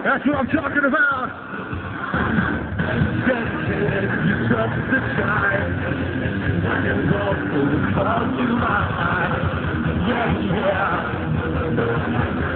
That's what I'm talking about. You trust the time. When you go through the call to my eyes. Yeah, yeah.